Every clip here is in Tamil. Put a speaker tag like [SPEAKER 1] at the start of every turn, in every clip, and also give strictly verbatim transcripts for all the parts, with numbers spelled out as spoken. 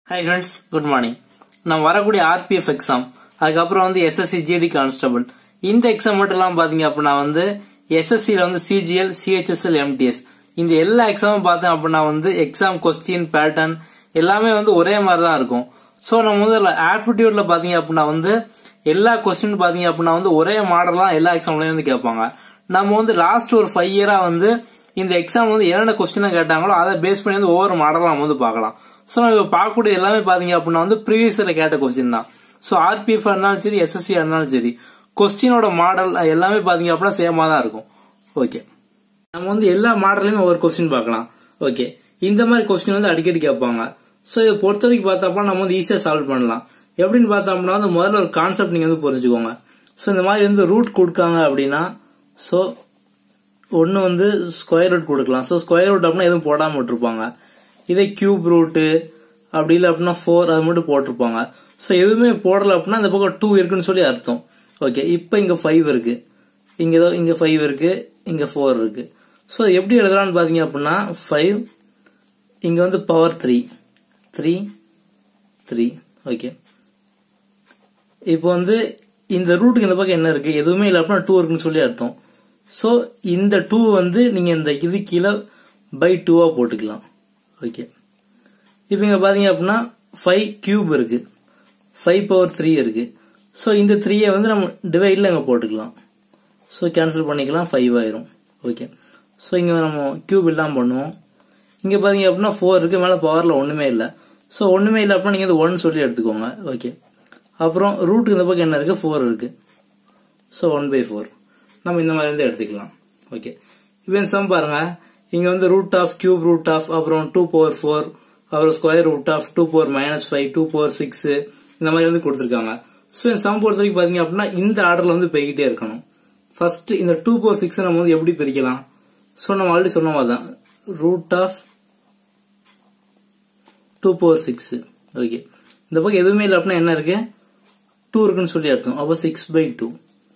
[SPEAKER 1] Hi friends, good morning. நான் வரக்கூடிய R P F எக்ஸாம் அதுக்கப்புறம் வந்து S S C G D constable இந்த எக்ஸாம் மட்டும் எல்லாம் பாத்தீங்க அப்படின்னா வந்து S S C ல வந்து C G L, C H S L, M T S இந்த எல்லா எக்ஸாமும் பார்த்தேன் அப்படின்னா வந்து எக்ஸாம் கொஸ்டின் பேட்டர்ன் எல்லாமே வந்து ஒரே மாதிரி தான் இருக்கும். சோ நம்ம வந்து ஆப்டிடியூட்ல பாத்தீங்க அப்படின்னா வந்து எல்லா கொஸ்டின் பாத்தீங்க அப்படின்னா வந்து ஒரே மாடல் தான் எல்லா எக்ஸாம்லயும் வந்து கேட்பாங்க. நம்ம வந்து லாஸ்ட் ஒரு ஃபைவ் இயரா வந்து இந்த எக்ஸாம் வந்து என்னென்ன கொஸ்டின் கேட்டாங்களோ அதை பேஸ் பண்ணி வந்து ஒவ்வொரு மாடலும் நம்ம வந்து பார்க்கலாம். சோ நம்ம பார்க்கக்கூடிய எல்லாமே பாத்தீங்க அப்படின்னா வந்து ப்ரீவியஸ் இயர்ல கேட்ட கொஸ்டின் தான். சோ R P F இருந்தாலும் சரி, S S C இருந்தாலும் சரி, கொஸ்டினோட மாடல் எல்லாமே பாத்தீங்க அப்படின்னா சேமா தான் இருக்கும். ஓகே, நம்ம வந்து எல்லா மாடலையும் ஒவ்வொரு கொஸ்டின் பார்க்கலாம். ஓகே, இந்த மாதிரி கொஸ்டின் வந்து அடிக்கடி கேட்பாங்க. சோ இதை பொறுத்த வரைக்கும் பார்த்தப்ப நம்ம வந்து ஈஸியா சால்வ் பண்ணலாம். எப்படின்னு பார்த்தோம்னா வந்து முதல்ல ஒரு கான்செப்ட் நீங்க வந்து புரிஞ்சுக்கோங்க. சோ இந்த மாதிரி வந்து ரூட் கொடுக்காங்க அப்படின்னா சோ ஒன்னு வந்து ஸ்கொயர் ரூட் கொடுக்கலாம். சோ ஸ்கொயர் ரூட் அப்படின்னா எதுவும் போடாம விட்டுருப்பாங்க. இதே கியூப் ரூட் அப்படி இல்லை அப்படின்னா ஃபோர் அது மட்டும் போட்டிருப்பாங்க. சோ எதுவுமே போடல அப்படின்னா இந்த பக்கம் டூ இருக்குன்னு சொல்லி அர்த்தம். ஓகே, இப்ப இங்க ஃபைவ் இருக்கு, இங்க ஏதோ இங்க ஃபைவ் இருக்கு, இங்க ஃபோர் இருக்கு. சோ எப்படி எழுதலாம்னு பாத்தீங்க அப்படின்னா ஃபைவ் இங்க வந்து power three three three. Okay, இப்போ வந்து இந்த ரூட்டுக்கு இந்த பக்கம் என்ன இருக்கு, எதுவுமே இல்லை அப்படின்னா டூ இருக்குன்னு சொல்லி அர்த்தம். சோ இந்த டூ வந்து நீங்க இந்த இது கீழே பை டூவா போட்டுக்கலாம். ஓகே, இப்ப இங்க பாத்தீங்க அப்படின்னா ஃபைவ் கியூப் இருக்கு, ஃபைவ் பவர் த்ரீ இருக்கு. சோ இந்த த்ரீயை வந்து நம்ம டிவைட்ல இங்க போட்டுக்கலாம். சோ கேன்சல் பண்ணிக்கலாம், ஃபைவ் ஆயிரும். ஓகே, சோ இங்க நம்ம கியூப் இல்லாம பண்ணுவோம். இங்க பாத்தீங்க அப்படின்னா ஃபோர் இருக்கு, மேல பவர்ல ஒண்ணுமே இல்ல. சோ ஒண்ணுமே இல்ல அப்படின்னா நீங்க ஒன் சொல்லி எடுத்துக்கோங்க. ஓகே, அப்புறம் ரூட்டுக்கு இந்த பக்கம் என்ன இருக்கு, ஃபோர் இருக்கு. சோ ஒன் பை ஃபோர் நம்ம இந்த மாதிரி இருந்து எடுத்துக்கலாம். ஓகே, இப்போ சம் பாருங்க, இங்க வந்து root of cube root of அப்புறம் டூ பவர் ஃபோர் அப்புறம் square root of two power minus five two power six இந்த மாதிரி வந்து கொடுத்துருக்காங்க. ஸோ இந்த சம் பொறுத்த வரைக்கும் பாத்தீங்க அப்படின்னா இந்த ஆர்டர்ல வந்து போய்கிட்டே இருக்கணும். ஃபர்ஸ்ட் இந்த டூ பவர் சிக்ஸ் நம்ம வந்து எப்படி பிரிக்கலாம்? ஸோ நம்ம ஆல்ரெடி சொன்ன மாதிரி தான் root of two power six. Okay, இந்த பக்கம் எதுவுமே இல்லை அப்படின்னா என்ன இருக்கு, டூ இருக்குன்னு சொல்லி அர்த்தம். அப்போ சிக்ஸ் பை டூ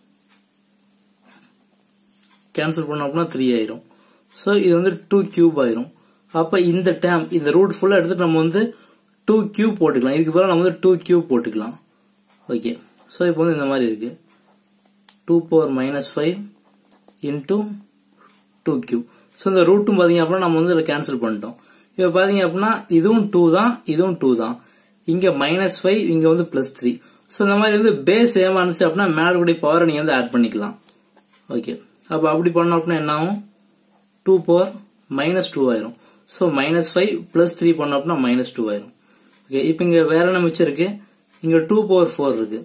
[SPEAKER 1] கேன்சல் பண்ணோம் அப்படின்னா த்ரீ ஆயிரும். சோ இது வந்து டூ கியூப் ஆயிரும். அப்ப இந்த டேம் இந்த ரூட் ஃபுல்லா எடுத்துட்டு நம்ம வந்து டூ கியூப் போட்டுக்கலாம். இதுக்கு பதிலா நம்ம வந்து டூ கியூப் போட்டுக்கலாம். ஓகே, சோ இப்போ வந்து இந்த மாதிரி இருக்கு, two power minus five into two cube. So இந்த ரூட்டும் பாத்தீங்க அப்படின்னா நம்ம வந்து கேன்சல் பண்ணிட்டோம். இப்ப பாத்தீங்க அப்படின்னா இதுவும் டூ தான், இதுவும் டூ தான். இங்க மைனஸ் ஃபைவ், இங்க வந்து பிளஸ் த்ரீ. சோ இந்த மாதிரி வந்து பேஸ் சேமா இருந்துச்சு அப்படின்னா மேல கூடிய பவரை நீங்க வந்து ஆட் பண்ணிக்கலாம். ஓகே, அப்ப அப்படி பண்ணோம் அப்படின்னா என்ன ஆகும், டூ பவர் மைனஸ் டூ ஆயிரும். So minus five plus three பண்ணோம் அப்படின்னா மைனஸ் டூ ஆயிரும். ஓகே, இப்ப இங்க வேற என்ன மிச்சம் இருக்கு, இங்க டூ பவர் ஃபோர் இருக்கு.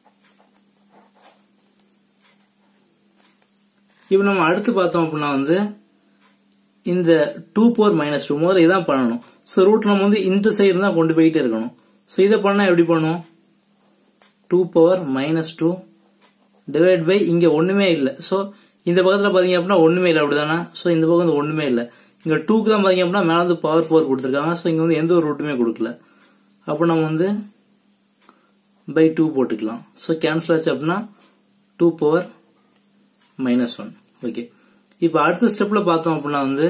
[SPEAKER 1] இப்ப நம்ம அடுத்து பார்த்தோம் அப்படின்னா வந்து இந்த டூ பவர் மைனஸ் டூ முதல்ல இதான் பண்ணணும். சோ ரூட் நம்ம வந்து இந்த சைடு தான் கொண்டு போயிட்டே இருக்கணும். சோ இதை பண்ணா எப்படி பண்ணுவோம், two power minus two divide by இங்க ஒண்ணுமே இல்லை. சோ இந்த பக்கத்துல பாத்தீங்க அப்படின்னா ஒண்ணுமே இல்லை, அப்படிதானே. சோ இந்த பக்கம் வந்து ஒண்ணுமே இல்லை, இங்க டூக்கு தான் பாத்தீங்க அப்படின்னா மேல வந்து பவர் ஃபோர் கொடுத்துருக்காங்க. சோ இங்க வந்து எந்த ஒரு ரூட்டுமே கொடுக்கல. அப்ப நம்ம வந்து பை டூ போட்டுக்கலாம். சோ கேன்சல் ஆச்சு அப்படின்னா two power minus one. Okay, இப்ப அடுத்த ஸ்டெப்ல பார்த்தோம் அப்படின்னா வந்து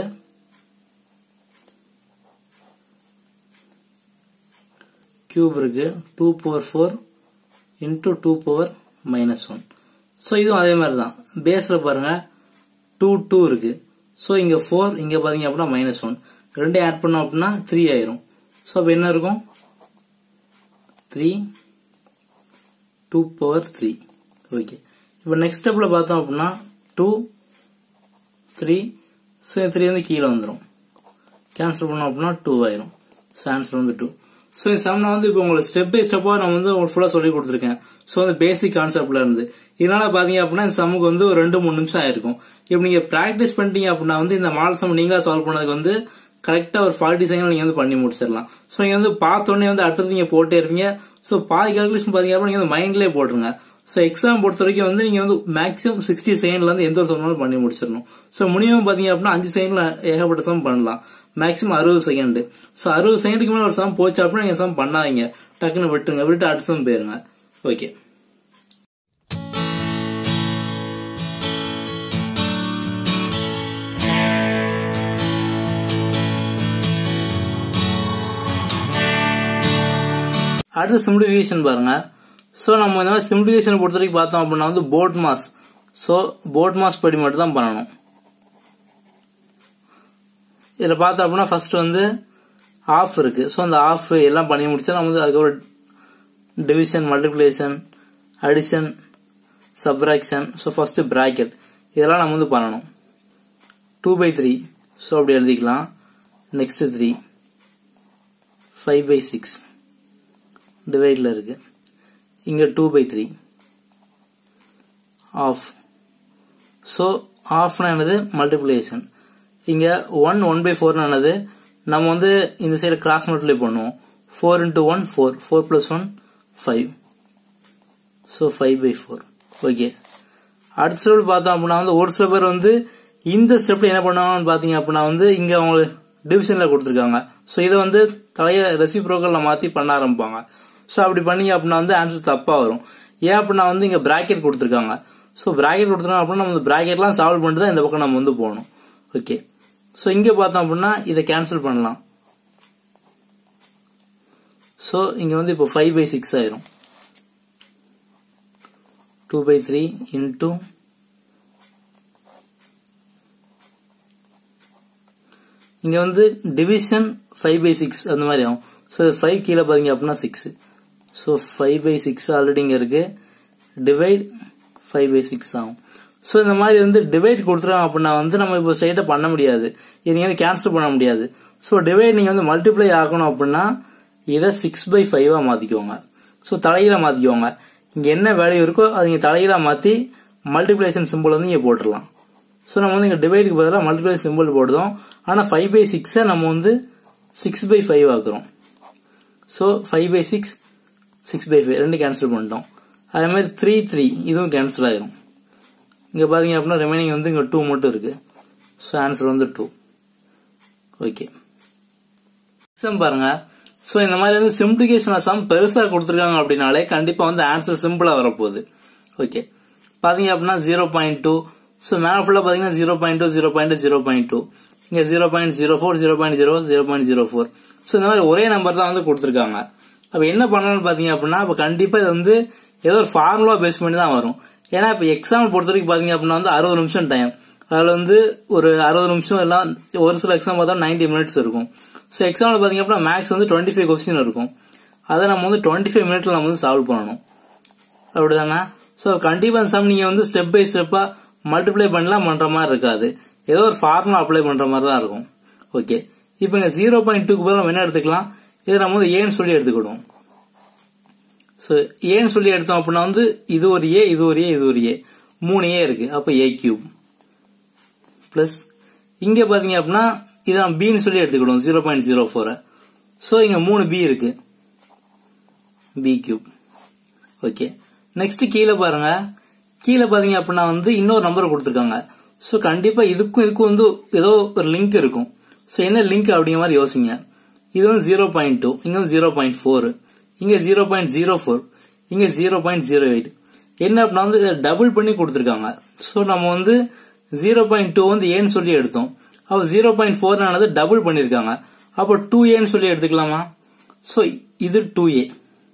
[SPEAKER 1] கியூப் இருக்கு, two power four into two power minus one. So இதுவும் அதே மாதிரி தான், பேஸ்ல பாருங்க டூ டூ இருக்கு. சோ இங்க ஃபோர், இங்க பாத்தீங்க அப்படின்னா மைனஸ் ஒன், ரெண்டையும் ஆட் பண்ணோம் அப்படின்னா த்ரீ ஆயிரும். சோ அப்ப என்ன இருக்கும், three two power three. Okay, இப்ப நெக்ஸ்ட் ஸ்டெப்ல பார்த்தோம் அப்படின்னா டூ த்ரீ. சோ த்ரீ வந்து கீழே வந்துடும், கேன்சல் பண்ணோம் அப்படின்னா டூ ஆயிரும். சோ ஆன்சர் வந்து டூ. சோ இந்த சம் நான் வந்து இப்போ உங்களுக்கு ஸ்டெப் பை ஸ்டெப்பா நான் வந்து உங்களுக்கு ஃபுல்லா சொல்லி கொடுத்துருக்கேன். சோ அந்த பேசிக் கான்செப்ட்ல இருந்து இதனால பாத்தீங்க அப்படின்னா இந்த சம்முக்கு வந்து ஒரு ரெண்டு மூணு நிமிஷம் ஆயிருக்கும். இப்ப நீங்க பிராக்டிஸ் பண்ணிட்டீங்க அப்படின்னா வந்து இந்த மாடல் சம் நீங்களா சால்வ் பண்ணதுக்கு வந்து கரெக்டா ஒரு ஃபார்ட்டி செகண்ட் நீங்க வந்து பண்ணி முடிச்சிடலாம். சோ நீங்க வந்து பார்த்தோன்னே வந்து அடுத்தது நீங்க போட்டே இருப்பீங்க. சோ பாதி கால்குலேஷன் பாத்தீங்க அப்படின்னா நீங்க வந்து மைண்ட்லயே போட்டுருங்க. சோ எக்ஸாம் பொறுத்த வரைக்கும் வந்து நீங்க வந்து மேக்ஸிமம் சிக்ஸ்டி செகண்ட்ல இருந்து எந்த ஒரு சம்னாலும் பண்ணி முடிச்சிடணும். சோ மினிமம் பாத்தீங்க அப்படின்னா அஞ்சு செகண்ட்ல ஏகப்பட்ட சம் பண்ணலாம், மேக்ஸிமம் அறுபது செகண்ட். சோ அறுபது செகண்டுக்கு மேல ஒரு சம் போச்சு அப்படின்னா நீங்க சம் பண்ணாதீங்க, டக்குன்னு விட்டுருங்க, விட்டு அடுத்த சம் போயிருங்க. ஓகே. அடுத்த சிம்பிளிஃபிகேஷன் பாருங்க. சோ நம்ம இந்த மாதிரி சிம்பிளிஃபிகேஷன் பொறுத்த வரைக்கும் பார்த்தோம் அப்படின்னா வந்து BODMAS. So BODMAS படி மட்டும் தான் பண்ணணும். இதுல பார்த்தோம் அப்படின்னா ஃபர்ஸ்ட் வந்து ஆஃப் இருக்கு. சோ அந்த ஆஃப் எல்லாம் பண்ணி முடிச்சா நம்ம வந்து அதுக்கப்புறம் division, multiplication, addition, subtraction, so first bracket இதெல்லாம் நம்ம வந்து பண்ணணும். டூ பை த்ரீ சோ அப்படி எழுதிக்கலாம். Next three, five by six டிவைட்ல இருக்கு. இங்க two by three of. So ஆஃப்னா என்னது மல்டிப்ளிகேஷன். இங்க ஒன் ஒன் பை ஃபோர் என்னது நம்ம வந்து இந்த சைடு கிராஸ் மல்டிப்ளை பண்ணுவோம். Four into one four, four plus one five. So five by four. Okay. அடுத்த ஸ்டெப் பார்த்தோம் அப்படின்னா வந்து ஒரு சில பேர் வந்து இந்த ஸ்டெப்ல என்ன பண்ணுவாங்கன்னு பாத்தீங்க அப்படின்னா வந்து இங்க அவங்க டிவிஷன்ல கொடுத்துருக்காங்க. சோ இதை வந்து தலைய ரெசிப்ரோக்கல்ல மாத்தி பண்ண ஆரம்பிப்பாங்க. சோ அப்படி பண்ணீங்க அப்படின்னா வந்து ஆன்சர் தப்பா வரும். ஏன் அப்படின்னா வந்து இங்க பிராக்கெட் கொடுத்துருக்காங்க. சோ பிராக்கெட் கொடுத்துருக்காங்க அப்படின்னா நம்ம பிராக்கெட்லாம் சால்வ் பண்ணிட்டு தான் இந்த பக்கம் நம்ம வந்து போகணும். ஓகே. சோ இங்க பார்த்தோம் அப்படின்னா இதை கேன்சல் பண்ணலாம். சோ இங்க வந்து இப்போ ஃபைவ் பை சிக்ஸ் ஆயிரும். டூ பை த்ரீ இன்டூ இங்க வந்து டிவிஷன் ஃபைவ் பை சிக்ஸ் அந்த மாதிரி ஆகும். ஸோ ஃபைவ் கீழே பாத்தீங்க அப்படின்னா six. So five by six already இங்க இருக்கு. டிவைட் ஃபைவ் பை சிக்ஸ் ஆகும். ஸோ இந்த மாதிரி வந்து டிவைட் கொடுத்துருவாங்க அப்படின்னா வந்து நம்ம இப்போ ஸ்ட்ரைட்டா பண்ண முடியாது. இது நீங்க வந்து கேன்சல் பண்ண முடியாது. ஸோ டிவைட் நீங்க வந்து மல்டிப்ளை ஆகணும் அப்படின்னா இதை சிக்ஸ் பை ஃபைவா மாத்திக்கோங்க. ஸோ தலையில மாத்திக்கோங்க. இங்க என்ன வேல்யூ இருக்கோ அது நீங்க தலையில மாத்தி மல்டிப்ளிகேஷன் சிம்பிள் வந்து இங்க போட்டுடலாம். ஸோ நம்ம வந்து இங்க டிவைடுக்கு பதிலாக மல்டிப்ளிகேஷன் சிம்பிள் போடுறோம். ஆனா ஃபைவ் பை சிக்ஸ் நம்ம வந்து சிக்ஸ் பை ஃபைவ் ஆக்குறோம். So five by six, six by five ரெண்டு கேன்சல் பண்ணிட்டோம். அதே மாதிரி த்ரீ த்ரீ இதுவும் கேன்சல் ஆயிரும். இங்க பாத்தீங்க அப்படின்னா ரிமைனிங் வந்து இங்க டூ மட்டும் இருக்கு. ஸோ ஆன்சர் வந்து டூ. ஓகே. சம் பாருங்க. சோ இந்த மாதிரி வந்து சிம்பிளிகேஷன் சம் பெருசா கொடுத்துருக்காங்க அப்படின்னாலே கண்டிப்பா வந்து ஆன்சர் சிம்பிளா வரப்போகுது. ஓகே. பாத்தீங்க அப்படின்னா ஜீரோ பாயிண்ட் டூ. சோ மேல ஃபுல்லா பாத்தீங்கன்னா zero point two, zero point zero point two, இங்க zero point zero four, zero point zero, zero point zero four. So இந்த மாதிரி ஒரே நம்பர் தான் வந்து கொடுத்துருக்காங்க. அப்ப என்ன பண்ணலாம்னு பாத்தீங்க அப்படின்னா அப்ப கண்டிப்பா இது வந்து ஏதோ ஒரு ஃபார்முலா பேஸ் பண்ணி தான் வரும். ஏன்னா இப்ப எக்ஸாம் பொறுத்த வரைக்கும் பாத்தீங்க அப்படின்னா வந்து அறுபது நிமிஷம் டைம். அதுல வந்து ஒரு அறுபது நிமிஷம் எல்லாம் ஒரு சில எக்ஸாம் பார்த்தா நைன்டி மினிட்ஸ் இருக்கும். ஸோ எக்ஸாம்ல பாத்தீங்க அப்படின்னா மேக்ஸ் வந்து டுவெண்ட்டி ஃபைவ் கொஸ்டின் இருக்கும். அதை நம்ம வந்து டுவெண்ட்டி ஃபைவ் மினிட்ல நம்ம வந்து சால்வ் பண்ணணும். அப்படிதானே? ஸோ கண்டிப்பா இந்த சம் நீங்க வந்து ஸ்டெப் பை ஸ்டெப்பா மல்டிப்ளை பண்ணலாம் பண்ற மாதிரி இருக்காது. ஏதோ ஒரு ஃபார்முலா அப்ளை பண்ற மாதிரி தான் இருக்கும். ஓகே. இப்போ இங்க ஜீரோ பாயிண்ட் டூக்கு பதில் நம்ம என்ன எடுத்துக்கலாம்? இதை நம்ம வந்து ஏன்னு சொல்லி எடுத்துக்கிடுவோம். ஸோ ஏன்னு சொல்லி எடுத்தோம் அப்படின்னா வந்து இது ஒரு ஏ, இது ஒரு ஏ, இது ஒரு ஏ, மூணு ஏ இருக்கு. அப்ப ஏ கியூப் பிளஸ் இங்க பாத்தீங்க அப்படின்னா இதான் பின்னு சொல்லி எடுத்துக்கிடுவோம் zero point zero four. So இங்க மூணு பி இருக்கு, பி கியூப். ஓகே. நெக்ஸ்ட் கீழே பாருங்க. கீழே பாத்தீங்க அப்படின்னா வந்து இன்னொரு நம்பர் கொடுத்துருக்காங்க. ஸோ கண்டிப்பா இதுக்கும் இதுக்கும் வந்து ஏதோ ஒரு லிங்க் இருக்கும். ஸோ என்ன லிங்க் அப்படிங்கிற மாதிரி யோசிங்க. இது வந்து ஜீரோ பாயிண்ட் டூ, இங்க வந்து ஜீரோ பாயிண்ட் ஃபோர், இங்க ஜீரோ பாயிண்ட் ஜீரோ ஃபோர், இங்க ஜீரோ பாயிண்ட் ஜீரோ எயிட். என்ன அப்படின்னா வந்து டபுள் பண்ணி கொடுத்துருக்காங்க. ஸோ நம்ம வந்து ஜீரோ பாயிண்ட் டூ வந்து ஏன்னு சொல்லி எடுத்தோம். அப்போ ஜீரோ பாயிண்ட் ஃபோர் ஆனது டபுள் பண்ணிருக்காங்க. அப்போ டூ ஏன்னு சொல்லி எடுத்துக்கலாமா? ஸோ இது டூ ஏ,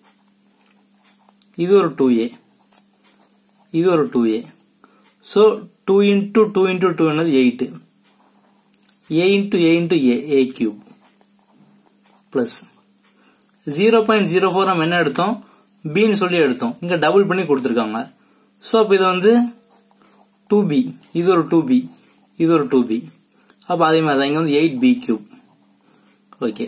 [SPEAKER 1] இது ஒரு டூ ஏ, இது ஒரு two a. So two into two into two என்னது eight. A into a into a, a cube plus zero point zero four நம்ம என்ன எடுத்தோம்? பின்னு சொல்லி எடுத்தோம். இங்க டபுள் பண்ணி கொடுத்துருக்காங்க. ஸோ அப்போ இது வந்து டூ பி, இது ஒரு டூ பி, இது ஒரு டூ பி. அப்ப அதே மாதிரி தான் இங்க வந்து எயிட் பி கியூப். ஓகே.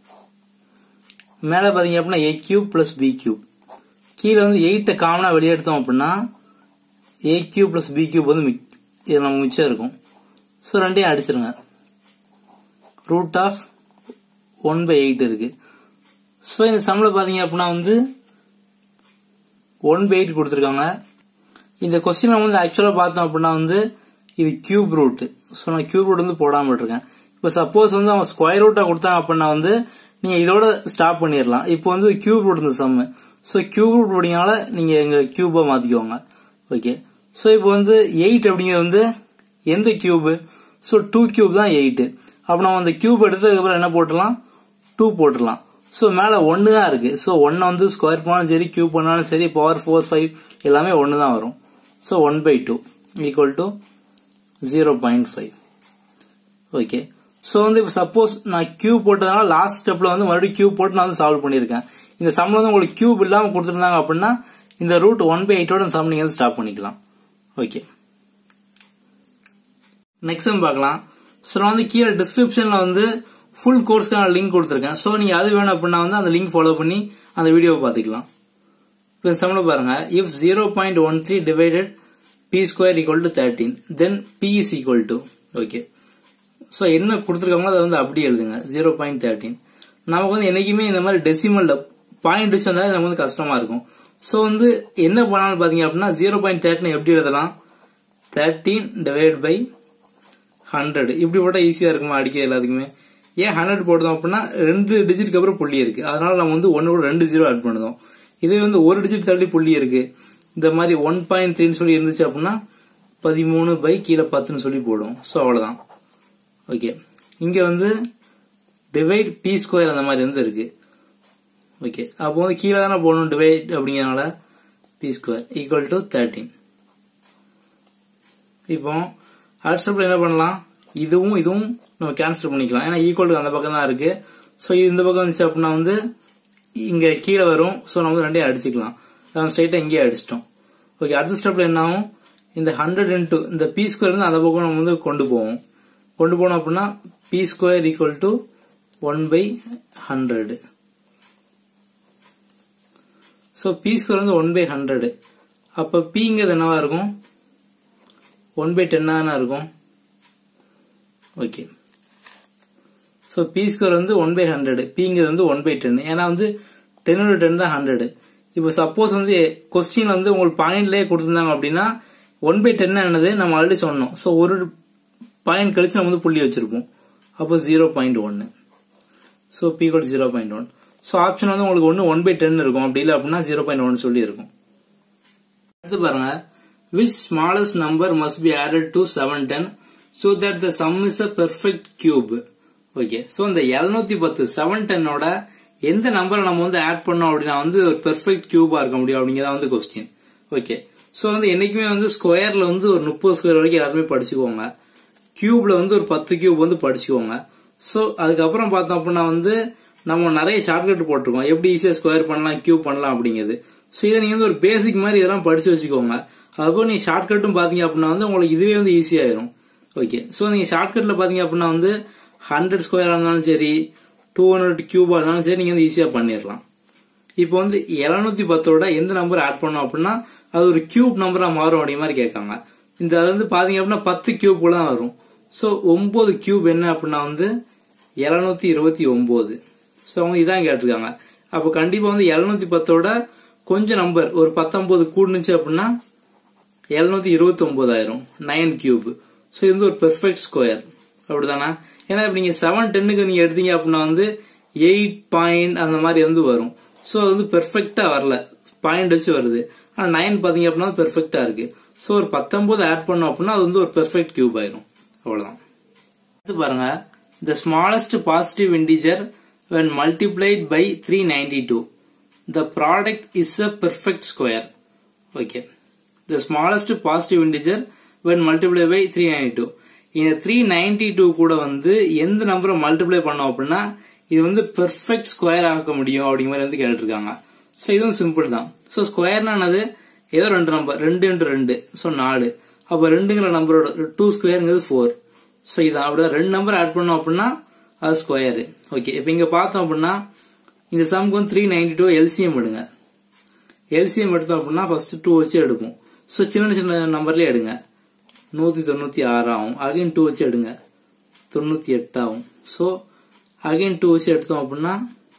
[SPEAKER 1] மேல பாத்தீங்க அப்படின்னா a cube plus B cube. கீழே வந்து எயிட்ட காமனா வெளியே எடுத்தோம் அப்படின்னா a cube plus B cube வந்து இது நமக்கு மிச்சம் இருக்கும். ஸோ ரெண்டையும் அடிச்சிருங்க. Root of one by eight இருக்கு. ஸோ இந்த சம்ல பாத்தீங்க அப்படின்னா வந்து ஒன் பை எயிட் கொடுத்துருக்காங்க. இந்த கொஸ்டின் நம்ம வந்து ஆக்சுவலா பார்த்தோம் அப்படின்னா வந்து இது கியூப் ரூட். ஸோ நான் கியூப் ரூட் வந்து போடாம இருக்கேன். இப்போ சப்போஸ் வந்து அவன் ஸ்கொயர் ரூட்டா கொடுத்தாங்க அப்படின்னா வந்து நீங்க இதோட ஸ்டாப் பண்ணிடலாம். இப்போ வந்து கியூப் ரூட் இந்த சம். ஸோ கியூப் ரூட் போட்டீங்கனால நீங்க எங்க கியூபா மாத்திக்கோங்க. ஓகே. ஸோ இப்போ வந்து எயிட் அப்படிங்கிறது வந்து எந்த கியூப்? ஸோ டூ கியூப் தான் எயிட். அப்ப நம்ம அந்த கியூப் எடுத்ததுக்கு அப்புறம் என்ன போட்டுடலாம்? டூ போட்டுடலாம். ஸோ மேலே ஒன்று தான் இருக்கு. ஸோ ஒன்னை வந்து ஸ்கொயர் பண்ணாலும் சரி கியூப் பண்ணாலும் சரி பவர் ஃபோர் ஃபைவ் எல்லாமே ஒன்று தான் வரும். So one by two equal to zero point five. Okay, so வந்து இப்போ சப்போஸ் நான் கியூப் போட்டதுனால லாஸ்ட் ஸ்டெப்ல வந்து மறுபடியும் கியூப் போட்டு நான் வந்து சால்வ் பண்ணியிருக்கேன். இந்த சம்ல வந்து உங்களுக்கு கியூப் இல்லாமல் கொடுத்துருந்தாங்க அப்படின்னா இந்த ரூட் ஒன் பை எயிட்டோட சம் நீங்க வந்து ஸ்டாப் பண்ணிக்கலாம். ஓகே, நெக்ஸ்ட் சம் பார்க்கலாம். ஸோ நான் வந்து கீழே டிஸ்கிரிப்ஷன்ல வந்து ஃபுல் கோர்ஸ்க்கான லிங்க் கொடுத்துருக்கேன். ஸோ நீங்க அது வேணும் அப்படின்னா வந்து அந்த லிங்க் ஃபாலோ பண்ணி அந்த வீடியோவை பார்த்துக்கலாம். இப்போ சம்ல பாருங்க, if zero point one three divided b square equal to thirteen then b is equal to. Okay, so என்ன கொடுத்துருக்காங்களோ அதை வந்து அப்படி எழுதுங்க ஜீரோ பாயிண்ட் தேர்ட்டீன். நமக்கு வந்து என்னைக்குமே இந்த மாதிரி டெசிமல்ல பாயிண்ட் வச்சு வந்தாலும் நமக்கு வந்து கஷ்டமா இருக்கும். ஸோ வந்து என்ன பண்ணாலும் பாத்தீங்க அப்படின்னா ஜீரோ பாயிண்ட் தேர்ட்டின் எப்படி எழுதலாம், தேர்ட்டீன் டிவைட் பை ஹண்ட்ரட் இப்படி போட்டா ஈஸியா இருக்குமா அடிக்க எல்லாத்துக்குமே. ஏன் ஹண்ட்ரட் போடுறோம் அப்படின்னா ரெண்டு டிஜிட்க்கு அப்புறம் புள்ளி இருக்கு, அதனால நம்ம வந்து ஒன்னு கூட ரெண்டு ஜீரோ ஆட் பண்ணுதோம். இதே வந்து ஒரு டிஜிட் தள்ளி புள்ளி இருக்கு, இந்த மாதிரி ஒன் பாயிண்ட் த்ரீன்னு சொல்லி இருந்துச்சு அப்படின்னா பதிமூணு பை கீழே பத்துன்னு சொல்லி போடுவோம். ஸோ அவ்வளவுதான். ஓகே, இங்க வந்து டிவைட் பி ஸ்கொயர் அந்த மாதிரி வந்து இருக்கு. ஓகே, அப்போ வந்து கீழே தானே போடணும் டிவைட் அப்படிங்கறதுனால b square equal to thirteen. இப்போ அடுத்த ஸ்டெப்ல என்ன பண்ணலாம், இதுவும் இதுவும் நம்ம கேன்சல் பண்ணிக்கலாம். ஏன்னா ஈக்குவல் டு அந்த பக்கம் தான் இருக்கு. ஸோ இது இந்த பக்கம் வந்துச்சு அப்படின்னா வந்து இங்க கீழே வரும். ஸோ நம்ம வந்து ரெண்டையும் அடிச்சுக்கலாம். நம்ம ஸ்ட்ரைட்டா இங்கேயே அடிச்சிட்டோம். ஓகே, அடுத்த ஸ்டெப்ல என்ன ஆகும், இந்த ஹண்ட்ரட் இன்டூ இந்த பி ஸ்கொயர் வந்து அந்த பக்கம் நம்ம வந்து கொண்டு போவோம். கொண்டு போனோம் அப்படின்னா B square equal to one by hundred. So b square வந்து ஒன் பை ஹண்ட்ரட். அப்ப பிங்கிறது என்னவா இருக்கும், ஒன் பை டென்னா தானே இருக்கும். ஓகே, ஸோ பி ஸ்கொயர் வந்து ஒன் பை ஹண்ட்ரட், பிங்கிறது வந்து ஒன் பை டென். ஏன்னா வந்து டென்னோட டென் தான் ஹண்ட்ரட். இப்போ சப்போஸ் வந்து கொஸ்டின் வந்து உங்களுக்கு பாயிண்ட்லயே கொடுத்துருந்தாங்க அப்படின்னா ஒன் பை டென் என்னது நம்ம ஆல்ரெடி சொன்னோம். ஸோ ஒரு பாயிண்ட் கழிச்சு நம்ம வந்து புள்ளி வச்சிருப்போம். அப்போ ஜீரோ பாயிண்ட் ஒன்னு. So b equal zero point one. So option வந்து உங்களுக்கு ஒன்னு ஒன் பை டென் இருக்கும், அப்படி இல்லை அப்படின்னா ஜீரோ பாயிண்ட் ஒன் சொல்லி இருக்கும். அடுத்து பாருங்க, which smallest number must be added to seven ten so that the sum is a perfect cube. Okay, so இந்த எழுநூத்தி பத்து செவன் டென்னோட எந்த நம்பரை நம்ம வந்து ஆட் பண்ணோம் அப்படின்னா வந்து ஒரு பெர்ஃபெக்ட் கியூபா இருக்க முடியும் அப்படிங்கிறத வந்து கொஸ்டின். ஓகே, ஸோ வந்து என்னைக்குமே வந்து ஸ்கொயர்ல வந்து ஒரு முப்பது ஸ்கொயர் வரைக்கும் எல்லாருமே படிச்சுக்கோங்க, கியூப்ல வந்து ஒரு பத்து கியூப் வந்து படிச்சுக்கோங்க. ஸோ அதுக்கப்புறம் பார்த்தோம் அப்படின்னா வந்து நம்ம நிறைய ஷார்ட்கட் போட்டிருக்கோம், எப்படி ஈஸியா ஸ்கொயர் பண்ணலாம் கியூப் பண்ணலாம் அப்படிங்கிறது. ஸோ இதை நீங்க வந்து ஒரு பேசிக் மாதிரி இதெல்லாம் படிச்சு வச்சுக்கோங்க. அதுபோல் நீங்க ஷார்ட்கட்டும் பாத்தீங்க அப்படின்னா வந்து உங்களுக்கு இதுவே வந்து ஈஸி ஆயிரும். ஓகே, ஸோ நீங்க ஷார்ட்கட்ல பாத்தீங்க அப்படின்னா வந்து ஹண்ட்ரட் ஸ்கொயர் இருந்தாலும் சரி டூ ஹண்ட்ரட் கியூபா இருந்தாலும் சரி நீங்க வந்து ஈஸியா பண்ணிடலாம். இப்போ வந்து எழுநூத்தி பத்தோட எந்த நம்பர் ஆட் பண்ணோம் அப்படின்னா அது ஒரு கியூப் நம்பரா மாறும் அப்படிங்கிற மாதிரி கேட்காங்க. இந்த அது வந்து பாத்தீங்க அப்படின்னா பத்து கியூப் கூட தான் வரும். ஸோ ஒன்பது கியூப் என்ன அப்படின்னா வந்து எழுநூத்தி இருபத்தி ஒன்பது. ஸோ அவங்க இதான் கேட்டிருக்காங்க. அப்போ கண்டிப்பா வந்து எழுநூத்தி பத்தோட கொஞ்சம் நம்பர் ஒரு பத்தொன்பது கூடுனுச்சு அப்படின்னா எழுநூத்தி இருபத்தி ஒன்பதாயிரம் நைன் கியூப். ஸோ இது வந்து ஒரு பெர்ஃபெக்ட் ஸ்கொயர் அப்படிதானா. ஏன்னா இப்ப நீங்க செவன் டென்னுக்கு நீங்க எடுத்தீங்க அப்படின்னா வந்து எயிட் பாயிண்ட் அந்த மாதிரி வந்து வரும். ஸோ அது வந்து பெர்ஃபெக்டா வரல, பாயிண்ட் வச்சு வருது. ஆனா நைன் பாத்தீங்க அப்படின்னா பெர்ஃபெக்டா இருக்கு. ஸோ ஒரு பத்தொன்பது ஆட் பண்ணோம் அப்படின்னா அது வந்து ஒரு பெர்ஃபெக்ட் கியூப் ஆயிரும். அவ்வளவுதான். அடுத்து பாருங்க, the smallest positive integer when multiplied by three ninety-two the product is a perfect square. Okay, the smallest positive integer when multiplied by three ninety-two. இந்த three ninety-two கூட வந்து எந்த நம்பரை மல்டிப்ளை பண்ணோம் அப்படின்னா இது வந்து பெர்ஃபெக்ட் ஸ்கொயர் ஆக்க முடியும் அப்படிங்கிற மாதிரி வந்து கேட்டிருக்காங்க. ஸோ இதுவும் சிம்பிள் தான். ஸோ ஸ்கொயர்னா என்னது, ஏதோ ரெண்டு நம்பர், ரெண்டு இன்டு ரெண்டு, ஸோ நாலு. அப்போ ரெண்டுங்கிற நம்பரோட டூ ஸ்கொயருங்கிறது ஃபோர். ஸோ இதான் அப்படிதான் ரெண்டு நம்பர் ஆட் பண்ணோம் அப்படின்னா அது ஸ்கொயரு. ஓகே, இப்போ இங்க பார்த்தோம் அப்படின்னா இந்த சம்க்கு வந்து த்ரீ நைன்டி டூ எல்சிஎம் எடுங்க. எல்சிஎம் எடுத்தோம் அப்படின்னா ஃபர்ஸ்ட் டூ வச்சு எடுப்போம். ஸோ சின்ன சின்ன நம்பர்லயே எடுங்க. நூத்தி தொண்ணூத்தி ஆறு ஆகும். அகைன் டூ வச்சு எடுங்க, தொண்ணூத்தி எட்டு ஆகும். ஸோ அகைன் டூ வச்சு எடுத்தோம் அப்படின்னா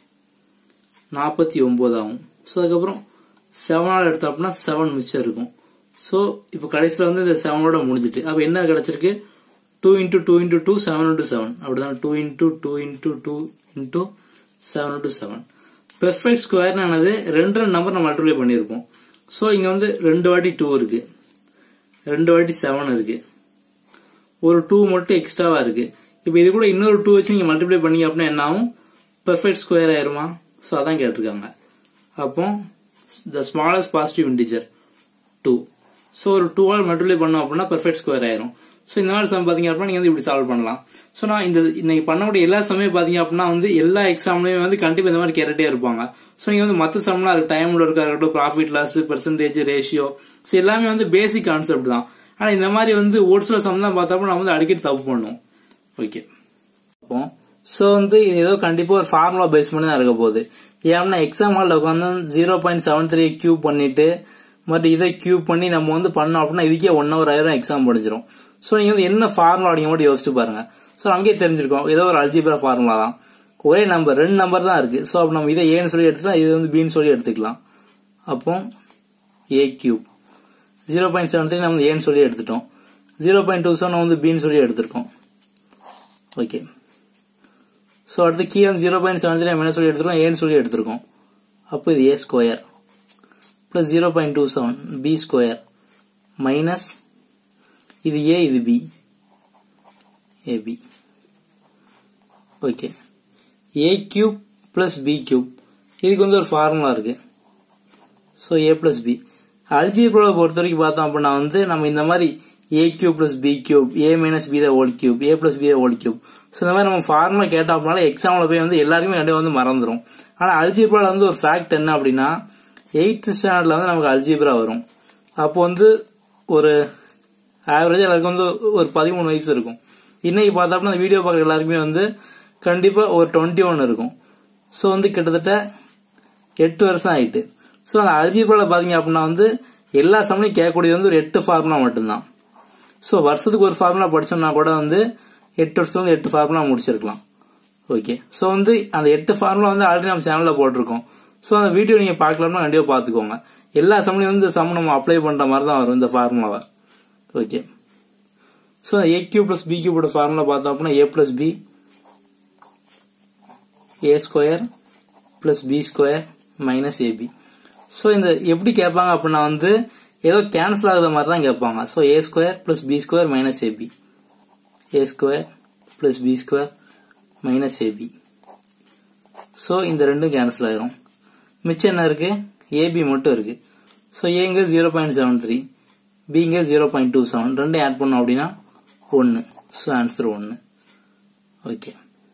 [SPEAKER 1] நாற்பத்தி ஒன்பது ஆகும். ஸோ அதுக்கப்புறம் செவனால் எடுத்தோம் அப்படின்னா செவன் மிச்சம் இருக்கும். ஸோ இப்போ கடைசியில் வந்து இந்த செவனோட முடிஞ்சிட்டு அப்போ என்ன கிடைச்சிருக்கு, two into two into two seven into seven அப்படிதான். Two into two into two into seven into seven. Perfect ஸ்கொயர்னானது ரெண்டு ரெண்டு நம்பர் நம்ம மல்டிப்ளை பண்ணியிருப்போம். ஸோ இங்க வந்து ரெண்டு வாட்டி டூ இருக்கு, ரெண்டு வாட்டி செவன் இருக்கு, ஒரு டூ மட்டும் எக்ஸ்ட்ராவா இருக்கு. இப்போ இது கூட இன்னொரு டூ வச்சு நீங்க மல்டிப்ளை பண்ணீங்க அப்படின்னா என்ன ஆகும், பெர்ஃபெக்ட் ஸ்கொயர் ஆயிருமா. ஸோ அதான் கேட்டிருக்காங்க. அப்போ the smallest positive integer two. So ஒரு டூ ஆல் மல்டிப்ளை பண்ணோம் அப்படின்னா பெர்ஃபெக்ட் ஸ்கொயர் ஆயிரும். ஸோ இந்த மாதிரி சம் பாத்தீங்க அப்படின்னா நீங்க வந்து இப்படி சால்வ் பண்ணலாம். ஸோ நான் இந்த இன்னைக்கு பண்ணக்கூடிய எல்லா சமயம் பாத்தீங்க அப்படின்னா வந்து எல்லா எக்ஸாம்லயும் வந்து கண்டிப்பா இந்த மாதிரி கேட்டுட்டே இருப்பாங்க. ஸோ நீங்க வந்து மற்ற சம்லாம் இருக்கு, டைம்ல இருக்கா இருக்கட்டும், profit loss, percentage, ratio, so எல்லாமே வந்து பேசிக் கான்செப்ட் தான். ஆனா இந்த மாதிரி வந்து ஒரு சில சம் தான் பார்த்தப்ப நம்ம வந்து அடிக்கடி தப்பு பண்ணுவோம். ஓகே, அப்போ ஸோ வந்து இது ஏதோ கண்டிப்பா ஒரு ஃபார்முலா பேஸ் பண்ணி தான் இருக்க போகுது. ஏன்னா எக்ஸாம் ஹாலில் உட்காந்து zero point seven three cube பண்ணிட்டு மற்ற இதை கியூப் பண்ணி நம்ம வந்து பண்ணோம் அப்படின்னா இதுக்கே ஒன் ஹவர் ஆயிரம் எக்ஸாம் முடிஞ்சிடும். ஸோ நீங்க வந்து என்ன ஃபார்முலா அப்படிங்க மட்டும் யோசிச்சு பாருங்க. ஸோ நமக்கே தெரிஞ்சிருக்கோம் ஏதோ ஒரு அல்ஜிப்ரா ஃபார்முலா தான், ஒரே நம்பர் ரெண்டு நம்பர் தான் இருக்கு. ஸோ அப்போ நம்ம இதை ஏன்னு சொல்லி எடுத்துக்கலாம், இது வந்து பின்னு சொல்லி எடுத்துக்கலாம். அப்போ A cube zero point seven three நம்ம ஏன்னு சொல்லி எடுத்துட்டோம், ஜீரோ பாயிண்ட் டூ செவன் நம்ம வந்து பின்னு சொல்லி எடுத்திருக்கோம். ஓகே, ஸோ அடுத்து கீ வந்து ஜீரோ பாயிண்ட் செவன் த்ரீ நம்ம என்ன சொல்லி எடுத்துருக்கோம், ஏன்னு சொல்லி எடுத்திருக்கோம். அப்போ இது A square plus zero point two seven B square minus இது ஏ இது B AB. Okay, A cube plus B cube இதுக்கு வந்து ஒரு ஃபார்முலா இருக்கு. ஸோ ஏ பிளஸ் பி அல்ஜிப்ராவை பொறுத்த வரைக்கும் பார்த்தோம் அப்படின்னா வந்து நம்ம இந்த மாதிரி A cube plus B cube, A minus B the whole cube, A plus B the whole cube. So இந்த மாதிரி நம்ம ஃபார்முலா கேட்டோம் அப்படின்னால எக்ஸாம்ல போய் வந்து எல்லாருக்குமே கண்டிப்பா வந்து மறந்துடும். ஆனா அல்ஜிப்ரால வந்து ஒரு ஃபேக்ட் என்ன அப்படின்னா எயித்து ஸ்டாண்டர்ட்ல வந்து நமக்கு அல்ஜிப்ரா வரும். அப்போ வந்து ஒரு ஆவரேஜா எல்லாருக்கும் வந்து ஒரு பதிமூணு வயசு இருக்கும். இன்னைக்கு பார்த்தோம்னா அந்த வீடியோ பார்க்குற எல்லாருக்குமே வந்து கண்டிப்பா ஒரு டுவெண்ட்டி ஒன் இருக்கும். ஸோ வந்து கிட்டத்தட்ட எட்டு வருஷம் ஆயிட்டு. ஸோ அந்த அல்ஜிப்ரால பாத்தீங்க அப்படின்னா வந்து எல்லா சமயம் கேட்கக்கூடியது வந்து ஒரு எட்டு ஃபார்முலா மட்டும்தான். ஸோ வருஷத்துக்கு ஒரு ஃபார்முலா படிச்சோம்னா கூட வந்து எட்டு வருஷம் வந்து எட்டு ஃபார்முலா முடிச்சிருக்கலாம். ஓகே, ஸோ வந்து அந்த எட்டு ஃபார்முலா வந்து ஆல்ரெடி நம்ம சேனல்ல போட்டிருக்கோம். ஸோ அந்த வீடியோ நீங்க பார்க்கலாம்னா கண்டிப்பா பாத்துக்கோங்க. எல்லா சமயம் வந்து சம் நம்ம அப்ளை பண்ற மாதிரி தான் வரும் இந்த ஃபார்முலாவை. Okay, so A cube plus B கியூபோட ஃபார்முலா பார்த்தோம் அப்படின்னா A plus B A square plus B square minus AB. So இந்த எப்படி கேட்பாங்க அப்படின்னா வந்து ஏதோ கேன்சல் ஆகுற மாதிரி தான் கேட்பாங்க. So A square plus B square minus AB, A square plus B square minus AB. So இந்த ரெண்டும் கேன்சல் ஆயிரும். மிச்சம் என்ன இருக்கு, ஏபி மட்டும் இருக்கு. ஸோ ஏங்க ஜீரோ பாயிண்ட் செவன் த்ரீ, பிங்க ஜீரோ பாயிண்ட் டூ செவன், ரெண்டும் ஆட் பண்ணோம் அப்படின்னா ஒன்னு. ஸோ ஆன்சர் ஒன்னு. ஓகே,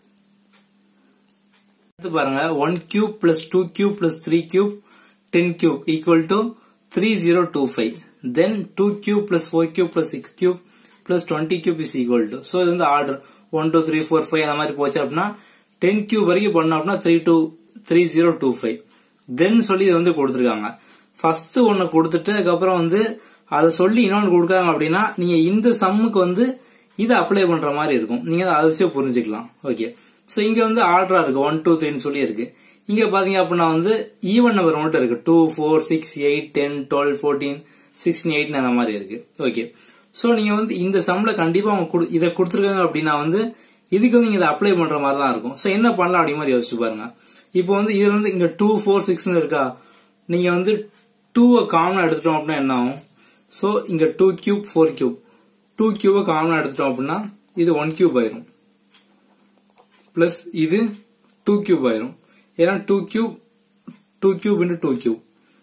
[SPEAKER 1] பாருங்க one cube plus two cube plus three cube ten cube equal to three zero two five. Then two cube plus four cube plus six cube plus twenty cube is equal to. So இது வந்து order one two three four five அந்த மாதிரி போச்சு அப்படின்னா டென் கியூப் வரைக்கும் பண்ணோம் அப்படின்னா three two three zero two five. Then சொல்லி இதை வந்து கொடுத்துருக்காங்க. ஃபர்ஸ்ட் ஒன்னு கொடுத்துட்டு அதுக்கப்புறம் வந்து அதை சொல்லி இன்னொன்னு கொடுக்காங்க அப்படின்னா நீங்க இந்த சம்முக்கு வந்து இதை அப்ளை பண்ற மாதிரி இருக்கும். நீங்க அதை விஷயம் புரிஞ்சுக்கலாம். ஓகே, சோ இங்க வந்து ஆர்டரா இருக்கு ஒன் டூ த்ரீன்னு சொல்லி இருக்கு. இங்க பாத்தீங்க அப்படின்னா வந்து ஈவன் நம்பர் மட்டும் இருக்கு. Two four six eight ten twelve fourteen sixteen eight அந்த மாதிரி இருக்கு. ஓகே, சோ நீங்க வந்து இந்த சம்ல கண்டிப்பா அவங்க இதை கொடுத்துருக்காங்க அப்படின்னா வந்து இதுக்கு வந்து நீங்க இதை அப்ளை பண்ற மாதிரி தான் இருக்கும். சோ என்ன பண்ணலாம் அப்படி மாதிரி யோசிச்சு பாருங்க. இப்போ வந்து இதுல வந்து இங்க டூ ஃபோர் சிக்ஸ் இருக்கா, நீங்க வந்து டூவை காமனா எடுத்துட்டோம் அப்படின்னா என்ன ஆகும். சோ இங்க two cube four cube, two கியூபை காமனா எடுத்துட்டோம் அப்படின்னா இது ஒன் கியூப் ஆயிரும். பிளஸ் இது டூ கியூப் ஆயிரும். ஏன்னா two cube two cube into two cube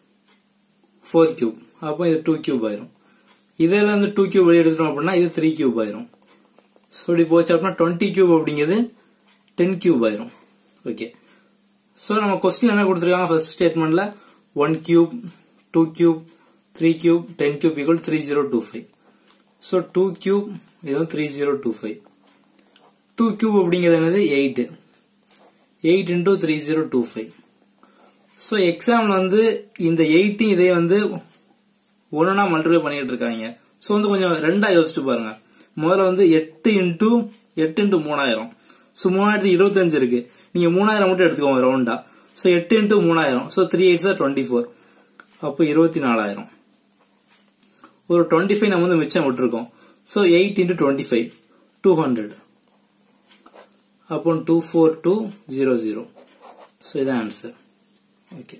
[SPEAKER 1] four cube, அப்போ இது டூ கியூப் ஆயிரும். இதுல இருந்து டூ கியூப் வெளியே எடுத்துட்டோம் அப்படின்னா இது த்ரீ கியூப் ஆயிரும். ஸோ இப்படி போச்சு அப்படின்னா டுவெண்ட்டி கியூப் அப்படிங்கிறது டென் கியூப் ஆயிரும். ஓகே, ஸோ நம்ம கொஸ்டின் என்ன கொடுத்துருக்காங்க ஃபர்ஸ்ட் ஸ்டேட்மெண்ட்ல one cube two cube three cube ten cube equal three zero two five. So two cube இது three zero two five. Two cube அப்படிங்கிறது என்னது eight, eight into three zero two five. So எக்ஸாம்ல வந்து இந்த எயிட்டையும் இதே வந்து ஒன்னா மல்டிப்ளை பண்ணிட்டு இருக்காங்க. ஸோ வந்து கொஞ்சம் ரெண்டா யோசிச்சு பாருங்க. முதல்ல வந்து எட்டு இன்டூ எட்டு இன்டூ மூணாயிரம். ஸோ மூணாயிரத்தி இருபத்தஞ்சு இருக்கு, நீங்க மூணாயிரம் மட்டும் எடுத்துக்கோங்க ரவுண்டா. ஸோ எட்டு இன்டூ மூணாயிரம், so three eight sir twenty four, அப்போ இருபத்தி நாலாயிரம். ஒரு டுவெண்ட்டி ஃபைவ் நம்ம வந்து மிச்சம் விட்டுருக்கோம். So eight into twenty five two hundred, அப்போ two four two zero zero. So இதான் ஆன்சர். ஓகே,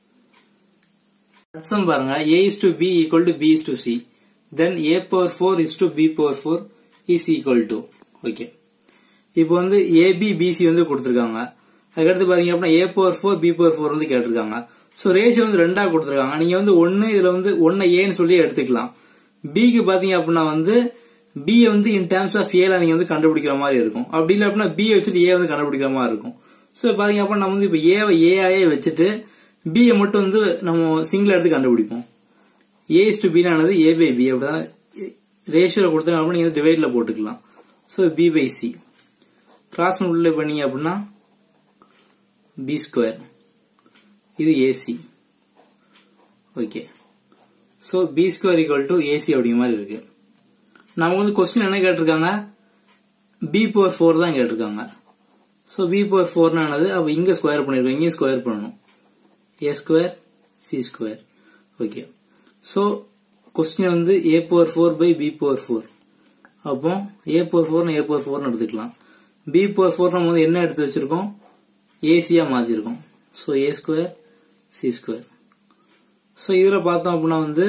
[SPEAKER 1] சம் பாருங்க. a is to b equal to b is to c, then a power four is to b power four is equal to. Okay, இப்போ வந்து ab bc வந்து கொடுத்திருக்காங்க. அதுக்கடுத்து பாத்தீங்க அப்படின்னா A power four B power four வந்து கேட்டிருக்காங்க. சோ ரேஷியோ வந்து ரெண்டா கொடுத்துருக்காங்க. நீங்க வந்து ஒன்னு இதுல வந்து ஒன்னு ஏன்னு சொல்லி எடுத்துக்கலாம். பிக்கு பாத்தீங்க அப்படின்னா வந்து பி வந்து இன் டேர்ம்ஸ் ஆஃப் ஏல நீங்க வந்து கண்டுபிடிக்கிற மாதிரி இருக்கும். அப்படி இல்லை அப்படின்னா பி வச்சுட்டு ஏ வந்து கண்டுபிடிக்கிற மாதிரி இருக்கும். சோ பாத்தீங்க அப்படின்னா நம்ம வந்து இப்ப ஏவை ஏஐயே வச்சுட்டு பி மட்டும் வந்து நம்ம சிங்கிள் எடுத்து கண்டுபிடிப்போம். ஏ இஸ் டு பி ஆனது ஏ பை பி அப்படிதான் ரேஷியோ கொடுத்தாங்க. நீங்க டிவைட்ல போட்டுக்கலாம். So B by C cross multiply பண்ணீங்க அப்படின்னா பி ஸ்கொயர், இது AC. Okay, so B square equal to AC அப்படிங்கிற மாதிரி இருக்கு. நமக்கு வந்து கொஸ்டின் என்ன கேட்டிருக்காங்க, பி பவர் ஃபோர் தான் கேட்டிருக்காங்க. சோ பி பவர் ஃபோர் ஆனது அப்ப இங்க ஸ்கொயர் பண்ணிருக்கோம், இங்க ஸ்கொயர் பண்ணணும். A square C square. Okay, so question வந்து A power four by B power four. அப்போ A power four A power four எடுத்துக்கலாம். பி பவர் ஃபோர் நம்ம வந்து என்ன எடுத்து வச்சிருக்கோம், ஏசியா மாத்திருக்கோம். So A square C square. So இதுல பார்த்தோம் அப்படின்னா வந்து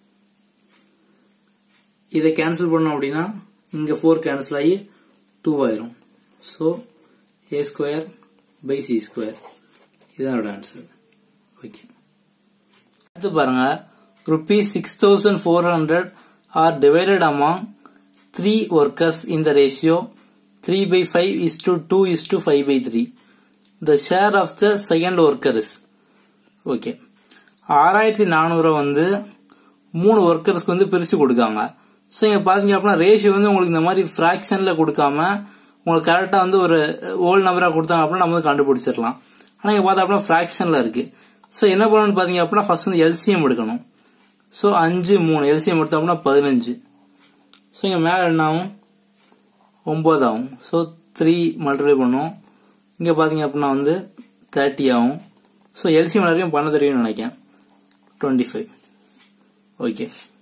[SPEAKER 1] இதை கேன்சல் பண்ணோம் அப்படின்னா இங்க ஃபோர் கேன்சல் ஆகி டூ ஆயிரும். So A square by C square இதான் ஆன்சர். ஓகே, அடுத்து பாருங்க, rupees six thousand four hundred are divided among three workers in the ratio three by five is to two is to five by three. The share of the second worker is. Okay, ஆறாயிரத்தி நானூறு வந்து மூணு ஒர்க்கர்ஸ்க்கு வந்து பிரிச்சு கொடுக்காங்க. ஸோ இங்க பாத்தீங்க அப்படின்னா ரேஷியோ வந்து உங்களுக்கு இந்த மாதிரி ஃபிராக்ஷன்ல கொடுக்காம உங்களுக்கு கரெக்டா வந்து ஒரு ஓல் நம்பரா கொடுத்தாங்க அப்படின்னா நம்ம வந்து கண்டுபிடிச்சிடலாம். ஆனா இங்க பார்த்தா அப்படின்னா ஃபிராக்ஷன்ல இருக்கு. ஸோ என்ன பண்ணணும்னு பாத்தீங்க அப்படின்னா ஃபர்ஸ்ட் வந்து எல்சிஎம் எடுக்கணும். ஸோ அஞ்சு மூணு எல்சிஎம் எடுத்தோம் அப்படின்னா பதினஞ்சு. ஸோ இங்க மேல என்ன ஆகும், ஒன்பது ஆகும். ஸோ த்ரீ மல்டிப்ளை பண்ணும். இங்க பாத்தீங்க அப்படின்னா வந்து தேர்ட்டி ஆகும். ஸோ எல்சிஎம் எல்லாருக்கும் பண்ண தெரியும்னு நினைக்கிறேன், twenty five. Okay,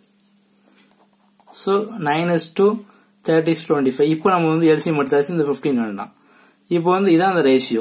[SPEAKER 1] so nine is to thirty is twenty five. இப்போ நம்ம வந்து எல்சிஎம் எடுத்தாச்சு, இந்த பிப்டீன் வேண்டாம். இப்போ வந்து இதான் அந்த ரேஷியோ.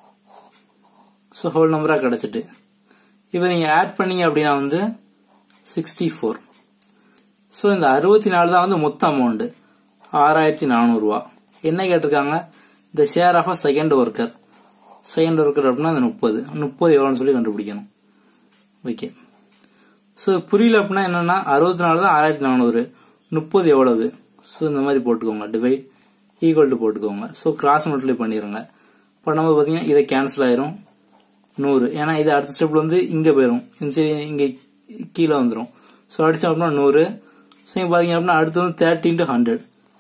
[SPEAKER 1] ஸோ ஹோல் நம்பரா கிடைச்சிட்டு இப்போ நீங்க ஆட் பண்ணீங்க அப்படின்னா வந்து சிக்ஸ்டி ஃபோர். ஸோ இந்த அறுபத்தி நாலு தான் வந்து மொத்த அமௌண்ட், ஆறாயிரத்தி நானூறு ரூபா. என்ன கேட்டிருக்காங்க, the share of a second worker. Second worker அப்படின்னா அந்த முப்பது முப்பது எவ்வளோன்னு சொல்லி கண்டுபிடிக்கணும். ஓகே, ஸோ புரியல அப்படின்னா என்னன்னா அறுபத்தி நாலு தான் ஆறாயிரத்தி நானூறு, முப்பது எவ்வளவு. ஸோ இந்த மாதிரி போட்டுக்கோங்க, டிவைட் ஈக்குவல் டு போட்டுக்கோங்க. ஸோ கிராஸ் மல்டிப்ளை பண்ணிடுங்க. பண்ணும்போது பார்த்தீங்கன்னா இதை கேன்சல் ஆயிரும் நூறு. ஏன்னா இது அடுத்த ஸ்டெப்ல வந்து இங்க போயிடும், இங்க கீழே வந்துடும். ஸோ அடிச்சோம் அப்படின்னா நூறு. ஸோ இங்க பாத்தீங்க அப்படின்னா அடுத்து வந்து தேர்ட்டி இன்டு ஹண்ட்ரட்,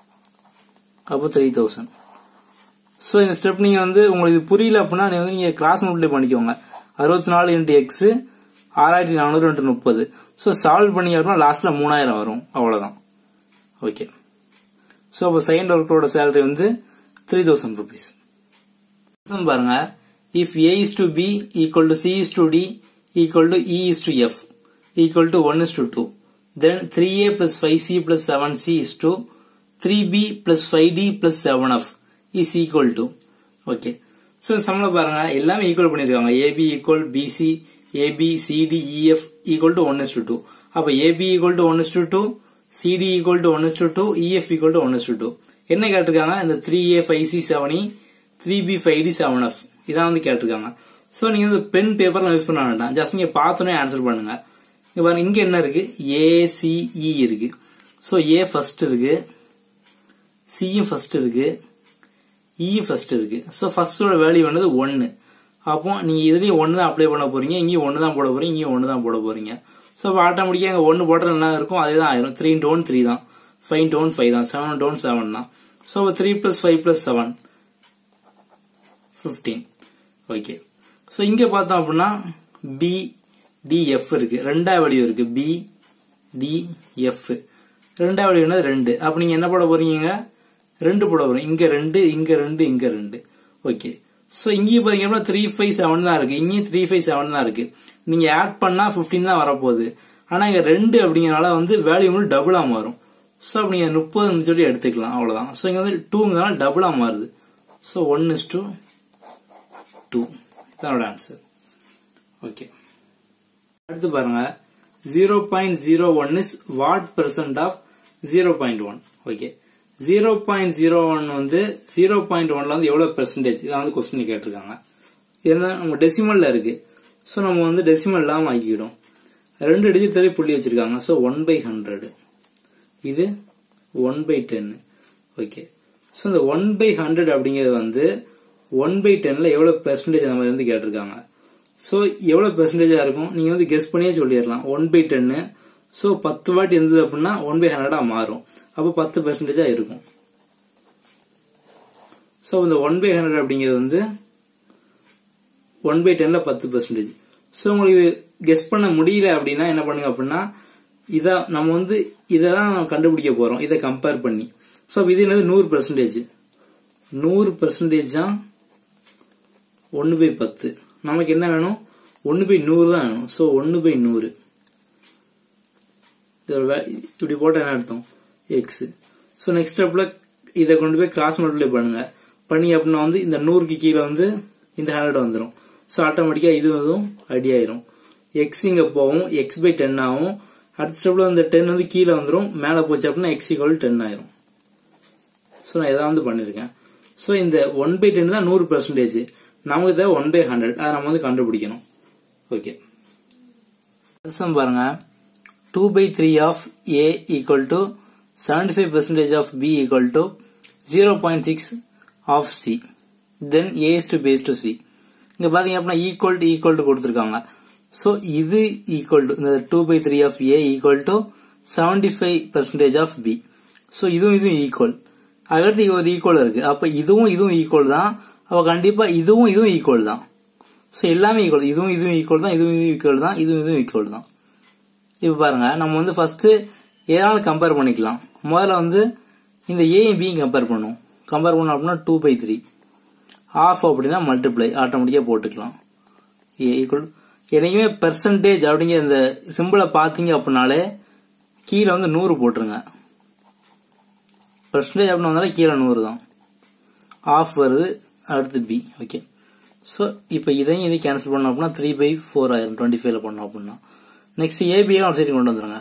[SPEAKER 1] அப்போ த்ரீ தௌசண்ட். ஸோ இந்த ஸ்டெப் நீங்க வந்து உங்களுக்கு புரியல அப்படின்னா நீங்க வந்து நீங்க கிராஸ் மல்டிப்ளை பண்ணிக்கோங்க. அறுபத்தி நாலு இன்டு எக்ஸ் ஆறாயிரத்தி நானூறு இன்டு முப்பது. ஸோ சால்வ் பண்ணி அப்படின்னா லாஸ்ட்ல மூணாயிரம் வரும், அவ்வளவுதான். ஓகே, ஸோ அப்போ செகண்ட் ஒர்க்கரோட சேலரி வந்து த்ரீ தௌசண்ட் ருபீஸ். பாருங்க, if A is to B equal to C is to D equal to E is to F equal to one is to two, then three A plus five C plus seven C is to three B plus five D plus seven F is equal to. Okay, so சம்ல பாருங்க எல்லாமே ஈக்குவல் பண்ணிருக்காங்க. A B equal B C, A B C D E F equal to one is to two. அப்ப A B equal to one is to two, C D equal to one is to two, E F equal to one is to two. என்ன கேட்டிருக்காங்க, இந்த three A five C seven E, three B five D seven F இதான் வந்து கேட்டிருக்காங்க. சோ நீங்க வந்து பென் பேப்பர்ல யூஸ் பண்ண வேண்டாம், ஜஸ்ட் நீங்க பார்த்தோன்னே ஆன்சர் பண்ணுங்க. இங்க பாருங்க, இங்க என்ன இருக்கு, ஏ சி இ இருக்கு. சோ ஏ ஃபர்ஸ்ட் இருக்கு, சியும் ஃபர்ஸ்ட் இருக்கு, இ ஃபர்ஸ்ட் இருக்கு. சோ ஃபர்ஸ்டோட வேல்யூ வந்து ஒன்னு. அப்போ நீங்க இதுலயும் ஒன்னு தான் அப்ளை பண்ண போறீங்க, இங்கேயும் ஒன்னு தான் போட போறீங்க, இங்கேயும் ஒன்னு தான் போட போறீங்க. சோ அப்ப ஆட்டோமேட்டிக்கா இங்க ஒன்னு போட்டா என்ன இருக்கும், அதே தான் ஆயிரும். த்ரீ இன்டு ஒன் த்ரீ தான், ஃபைவ் இன்டு ஒன் ஃபைவ் தான், செவன் இன்டு ஒன் செவன் தான். So three plus five plus seven fifteen. Okay, so இங்க பார்த்தோம் அப்படின்னா பி டி எஃப் இருக்கு, ரெண்டா வேல்யூ இருக்கு. பி டி எஃப் ரெண்டா வேல்யூ ரெண்டு. அப்ப நீங்க என்ன போட போறீங்க, ரெண்டு போட போறீங்க. இங்க ரெண்டு, இங்க ரெண்டு, இங்க ரெண்டு. ஓகே, சோ இங்கேயும் பாத்தீங்கன்னா த்ரீ ஃபைவ் செவன் தான் இருக்கு, இங்கேயும் த்ரீ ஃபைவ் செவன் தான் இருக்கு. நீங்க ஆட் பண்ணா பிப்டீன் தான் வரப்போகுது. ஆனா இங்க ரெண்டு அப்படிங்கறனால வந்து வேல்யூ வந்து டபுளா மாறும். சோ அப்ப நீங்க முப்பதுன்னு சொல்லி எடுத்துக்கலாம், அவ்வளவுதான். சோ இங்க வந்து டூங்கிறனால டபுளா மாறுது. So one is to two இதனோட ஆன்சர். ஓகே, அடுத்து பாருங்க, zero point zero one is what percent of zero point one. Okay, zero point zero one வந்து ஜீரோ பாயிண்ட் ஒன்ல வந்து எவ்வளவு பெர்சன்டேஜ், இதான் வந்து கொஸ்டின் கேட்டிருக்காங்க. ஏன்னா நம்ம டெசிமல்ல இருக்கு. ஸோ நம்ம வந்து டெசிமல் இல்லாமல் ஆக்கிக்கிடும். ரெண்டு டிஜிட் தள்ளி புள்ளி வச்சிருக்காங்க. ஸோ ஒன் பை ஹண்ட்ரட், இது one by ten. Okay, so இந்த ஒன் பை ஹண்ட்ரட் அப்படிங்கிறது வந்து ஒன் பை டென்ல எவ்வளவு பெர்சன்டேஜ் அந்த மாதிரி வந்து கேட்டிருக்காங்க. ஸோ எவ்வளவு பெர்சன்டேஜா இருக்கும் நீங்க வந்து கெஸ் பண்ணியே சொல்லிடலாம். ஒன் பை டென்னு, ஸோ பத்து வாட்டி இருந்தது அப்படின்னா ஒன் பை ஹண்ட்ரடா மாறும். அப்போ பத்து பெர்சன்டேஜா இருக்கும். ஸோ இந்த ஒன் பை ஹண்ட்ரட் அப்படிங்கிறது வந்து ஒன் பை டென்ல பத்து பெர்சன்டேஜ். ஸோ உங்களுக்கு கெஸ் பண்ண முடியல அப்படின்னா என்ன பண்ணுங்க அப்படின்னா, இத நம்ம வந்து இதான் கண்டுபிடிக்க போறோம், இதை கம்பேர் பண்ணி. ஸோ இது என்னது நூறு பெர்சன்டேஜ். நூறு பெர்சன்டேஜ் தான் ஒன்னு பை பத்து. நமக்கு என்ன வேணும், ஒன்னு பை நூறு தான் வேணும். ஸோ ஒன்னு பை நூறு இப்படி போட்ட என்ன அர்த்தம், எக்ஸ். ஸோ நெக்ஸ்ட் ஸ்டெப்ல இதை கொண்டு போய் கிராஸ் மல்டிப்ளை பண்ணுங்க. பண்ணி அப்படின்னா வந்து இந்த நூறுக்கு கீழே வந்து இந்த ஹண்ட்ரட் வந்துடும். ஸோ ஆட்டோமேட்டிக்கா இது இதுவும் அடி ஆயிரும். எக்ஸ் இங்க போகும், எக்ஸ் பை டென் ஆகும். அடுத்த ஸ்டெப்ல இந்த டென் வந்து கீழே வந்துடும். மேல போச்சு அப்படின்னா எக்ஸ் ஈக்குவல் டென் ஆயிரும். ஸோ நான் எதாவது வந்து பண்ணிருக்கேன். ஸோ இந்த ஒன் பை டென் தான் நூறு பெர்சன்டேஜ். நமக்கு தேவை ஒன் பை ஹண்ட்ரட். அதை நம்ம வந்து கண்டுபிடிக்கணும். ஓகே, பாருங்க. Two by three of A equal to seventy five percentage of B equal to zero point six of C. Then A is to base to C. இங்க பாத்தீங்க அப்படின்னா ஈக்குவல் டு ஈக்குவல் டு கொடுத்துருக்காங்க. ஸோ இது ஈக்குவல் டு இந்த two by three of A equal to seventy five percentage of B. So இதுவும் இதுவும் ஈக்குவல். அடுத்து ஒரு ஈக்குவல் இருக்கு. அப்ப இதுவும் இதுவும் ஈக்குவல் தான். அப்ப கண்டிப்பா இதுவும் இதுவும் ஈக்குவல் தான். ஸோ எல்லாமே ஈக்குவல். இதுவும் இதுவும் ஈக்குவல் தான், இதுவும் இதுவும் ஈக்குவல் தான், இதுவும் இதுவும் ஈக்குவல் தான். இப்ப பாருங்க, நம்ம வந்து ஃபர்ஸ்ட் ஏதாவது கம்பேர் பண்ணிக்கலாம். முதல்ல வந்து இந்த ஏயும் பியும் கம்பேர் பண்ணுவோம். கம்பேர் பண்ணோம் அப்படின்னா டூ பை த்ரீ ஆஃப் அப்படின்னா மல்டிப்ளை ஆட்டோமேட்டிக்கா போட்டுக்கலாம். ஏ ஈக்குவல் என்னைக்குமே பெர்சன்டேஜ் அப்படிங்கிற இந்த சிம்பிளை பாத்தீங்க அப்படின்னாலே கீழே வந்து நூறு போட்டுருங்க. பெர்சன்டேஜ் அப்படின்னு வந்தாலும் கீழே நூறு தான். ஆஃப் வருது, அடுத்து பி. ஓகே, ஸோ இப்போ இதையும் இதையும் கேன்சல் பண்ணோம் அப்படின்னா த்ரீ பை ஃபோர் ஆயிரம் டுவெண்ட்டி ஃபைவ்ல பண்ணோம் அப்படின்னா. நெக்ஸ்ட் ஏபி ஒரு சைடு கொண்டு வந்துருங்க.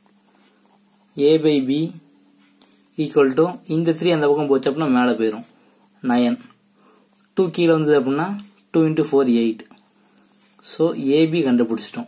[SPEAKER 1] A by B equal to இந்த த்ரீ அந்த பக்கம் போச்சு அப்படின்னா மேலே போயிடும் நயன். டூ கீழே வந்தது அப்படின்னா two into four eight. So AB கண்டுபிடிச்சிட்டோம்.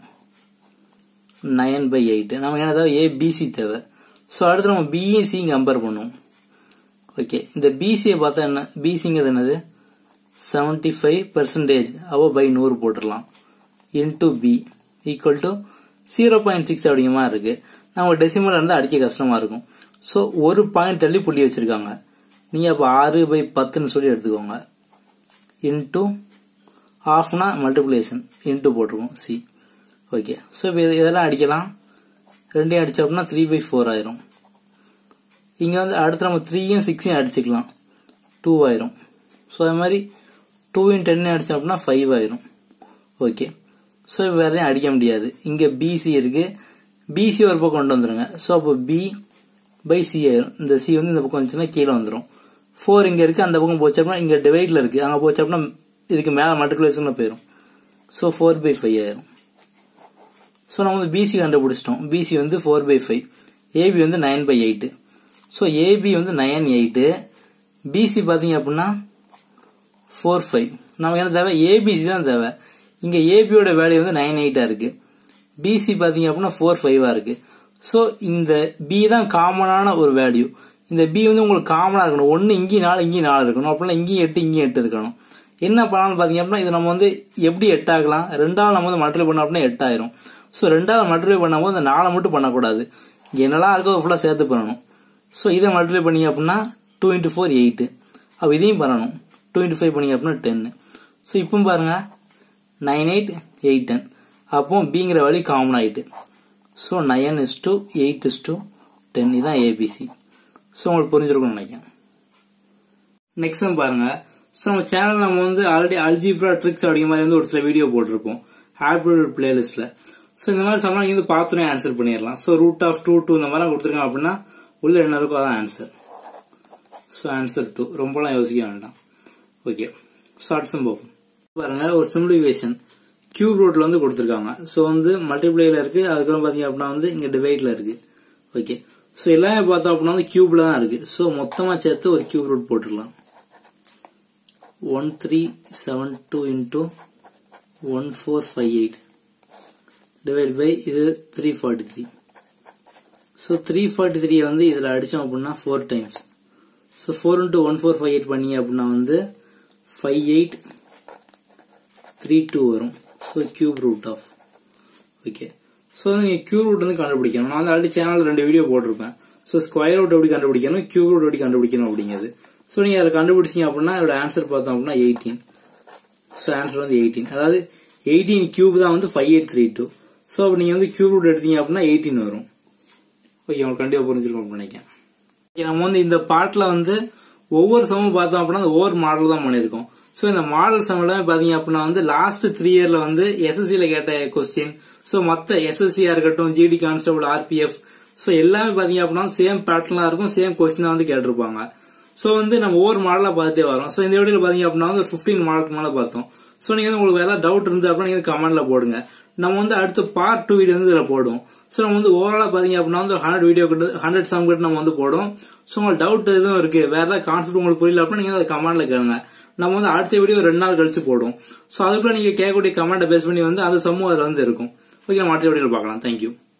[SPEAKER 1] Nine by eight. நமக்கு என்ன தேவை, ஏபிசி தேவை. ஸோ அடுத்து நம்ம பியும் சியும் கம்பேர் பண்ணுவோம். ஓகே, இந்த பிசியை பார்த்தா என்ன, பிசிங்கிறது என்னது செவன்டி ஃபைவ் பெர்சன்டேஜ் அவ பை நூறு போட்டுடலாம். Into B equal to zero point six அப்படிங்கிற மாதிரி இருக்கு. நம்ம டெசிமல் இருந்தால் அடிக்க கஷ்டமா இருக்கும். ஸோ ஒரு பாயிண்ட் தள்ளி புள்ளி வச்சிருக்காங்க. நீங்க அப்ப ஆறு பை பத்துன்னு சொல்லி எடுத்துக்கோங்க. இன்டூ ஹாஃப்னா மல்டிபிளேஷன் இன்டூ போட்டிருக்கோம் சி. ஓகே, ஸோ இப்போ இதெல்லாம் அடிக்கலாம். ரெண்டையும் அடிச்சோம் அப்படின்னா த்ரீ பை ஃபோர் ஆயிரும். இங்க வந்து அடுத்து நம்ம த்ரீயும் சிக்ஸையும் அடிச்சுக்கலாம், டூ ஆயிரும். ஸோ அது மாதிரி டூவையும் டென்னையும் அடிச்சோம் அப்படின்னா ஃபைவ் ஆயிரும். ஓகே, ஸோ இப்போ வேற எதையும் அடிக்க முடியாது. இங்க பிசி இருக்கு, பிசி ஒரு பக்கம் கொண்டு வந்துருங்க. ஸோ அப்போ பி பை சி ஆயிரும். இந்த சி வந்து இந்த பக்கம் வந்துச்சுன்னா கீழே வந்துடும். ஃபோர் இங்க இருக்கு, அந்த பக்கம் போச்சு அப்படின்னா இங்க டிவைட்ல இருக்கு, அங்க போச்சு அப்படின்னா இதுக்கு மேல மல்டிபிளேஷன் போயிடும். ஸோ ஃபோர் பை ஃபைவ் ஆயிரும். ஸோ நம்ம வந்து பிசி கண்டுபிடிச்சிட்டோம். பிசி வந்து ஃபோர் பை ஃபைவ், ஏபி வந்து nine by eight. So AB வந்து நைன் எயிட், பிசி பாத்தீங்க அப்படின்னா ஃபோர் ஃபைவ். நமக்கு என்ன தேவை, ஏபிசி தான் தேவை. இங்க ஏபியோட வேல்யூ வந்து நைன் எயிட்டா இருக்கு, பிசி பாத்தீங்க அப்படின்னா ஃபோர் ஃபைவா இருக்கு. ஸோ இந்த பி தான் காமனான ஒரு வேல்யூ. இந்த பி வந்து உங்களுக்கு காமனா இருக்கணும். ஒன்னு இங்கேயும் நாலு இங்கேயும் நாலு இருக்கணும், அப்படின்னா இங்கேயும் எட்டு இங்கேயும் எட்டு இருக்கணும். என்ன பண்ணலாம் பாத்தீங்க அப்படின்னா இது நம்ம வந்து எப்படி எட்டு ஆகலாம், ரெண்டாவது நம்ம வந்து மல்டிப்ளை பண்ணோம் அப்படின்னா எட்டு ஆயிரும். ஸோ ரெண்டாவது மல்டிப்ளை பண்ணும்போது இந்த நாலு மட்டும் பண்ணக்கூடாது, என்னெல்லாம் இருக்கோ ஃபுல்லா சேர்த்து பண்ணணும். ஸோ இதை மல்டிப்ளை பண்ணீங்க அப்படின்னா டூ இன்டூ ஃபோர் எயிட். அப்ப இதையும் பண்ணணும். டூ இன்டூ ஃபைவ் பண்ணீங்க அப்படின்னா டென். ஸோ இப்போ பாருங்க நைன் எயிட் எயிட் டென். அப்போ பிங்கிற வேல்யூ காமன் ஆயிட்டு. So nine is to eight is to ten. இதுதான் ஏபிசி. ஸோ உங்களுக்கு புரிஞ்சிருக்கும்னு நினைக்கிறேன். நெக்ஸ்ட் பாருங்க, ஸோ நம்ம சேனல் நம்ம வந்து ஆல்ரெடி அல்ஜிப்ரா ட்ரிக்ஸ் அப்படிங்கிற மாதிரி வந்து ஒரு சில வீடியோ போட்டிருப்போம் ஆப்டிடியூட் பிளேலிஸ்ட்ல. ஸோ இந்த மாதிரி சமயம் நீங்க வந்து பார்த்துனே ஆன்சர் பண்ணிடலாம். So root of two two இந்த மாதிரி கொடுத்துருக்காங்க அப்படின்னா உள்ள என்ன இருக்கோ அதான் ஆன்சர். ஸோ ஆன்சர் டூ, ரொம்பலாம் யோசிக்க வேண்டாம். ஓகே, ஸோ அடுத்த பார்ப்போம். பாருங்க ஒரு சிம்பிளிஃபிகேஷன் கியூப் ரூட்ல வந்து கொடுத்துருக்காங்க. ஸோ வந்து மல்டிப்ளைல இருக்கு, அதுக்கப்புறம் பாத்தீங்க அப்படின்னா வந்து இங்க டிவைட்ல இருக்கு. ஓகே, ஸோ எல்லாமே பார்த்தோம் அப்படின்னா வந்து கியூப்ல தான் இருக்கு. ஸோ மொத்தமா சேர்த்து ஒரு கியூப் ரூட் போட்டுடலாம். one three seven two into one four five eight divided by இது three forty-three. So three forty-three வந்து இதுல அடிச்சோம் அப்படின்னா four times. So four into one four five eight பண்ணீங்க அப்படின்னா வந்து five eight three two வரும். So cube root of. Okay. So நீங்க cube root வந்து கண்டுபிடிக்கணும். நான் வந்து ஆல்ரெடி சேனல்ல ரெண்டு வீடியோ போட்டிருப்பேன். So square root எப்படி கண்டுபிடிக்கணும், cube root எப்படி கண்டுபிடிக்கணும் அப்படிங்கிறது. So நீங்க அதை கண்டுபிடிச்சீங்க அப்படின்னா இதோட ஆன்சர் பார்த்தோம் அப்படின்னா eighteen. So ஆன்சர் வந்து eighteen. அதாவது eighteen cube தான் வந்து five eight three two. So அப்ப நீங்க வந்து cube root எடுத்தீங்க அப்படின்னா eighteen வரும். ஓகே, உங்களுக்கு கண்டிப்பா புரிஞ்சிருக்கும் நினைக்கிறேன். நம்ம வந்து இந்த பார்ட்ல வந்து ஒவ்வொரு சமம் பார்த்தோம் அப்படின்னா ஒவ்வொரு மாடல் தான் பண்ணிருக்கோம். சோ இந்த மாடல் சம் எல்லாமே பாத்தீங்க அப்படின்னா வந்து லாஸ்ட் த்ரீ இயர்ல வந்து எஸ்எஸ்சில கேட்ட கொஸ்டின், சோ மத்த எஸ்எஸ்சியா இருக்கட்டும், ஜிடி கான்ஸ்டபிள், ஆர்பிஎஃப், சோ எல்லாமே பாத்தீங்க அப்படின்னா சேம் பேட்டர்னா இருக்கும், சேம் கொஸ்டின் வந்து கேட்டிருப்பாங்க. சோ வந்து நம்ம ஒவ்வொரு மாடலா பார்த்தே வரோம். சோ இந்த வீடியோல பாத்தீங்க அப்படின்னா வந்து பிப்டீன் மாடலுக்கு மேல பார்த்தோம். சோ நீங்க வந்து உங்களுக்கு ஏதாவது டவுட் இருந்தா அப்படின்னா நீங்க கமெண்ட்ல போடுங்க. நம்ம வந்து அடுத்து பார்ட் டூ வீடியோ வந்து இதுல போடுவோம். சோ நம்ம வந்து ஓவராலா பாத்தீங்க அப்படின்னா வந்து ஹண்ட்ரட் வீடியோ கிட்ட ஹண்ட்ரட் சம் கிட்ட நம்ம வந்து போடுவோம். சோ உங்களுக்கு டவுட் எதுவும் இருக்கு, வேற ஏதாவது கான்செப்ட் உங்களுக்கு புரியல அப்படின்னா நீங்க கமெண்ட்ல கேளுங்க. நம்ம வந்து அடுத்த வீடியோ ரெண்டு நாள் கழிச்சு போடுவோம். சோ அதுக்குள்ள நீங்க கேட்கக்கூடிய கமெண்ட் பேஸ் பண்ணி வந்து அந்த சமூகம் அதுல வந்து இருக்கும். ஓகே, நம்ம அடுத்த வீடியோல பார்க்கலாம். தேங்க்யூ.